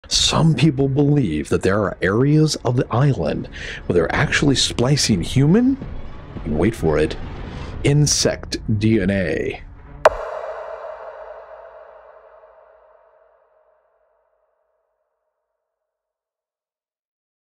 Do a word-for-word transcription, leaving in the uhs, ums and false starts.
Some people believe that there are areas of the island where they're actually splicing human, wait for it, insect D N A.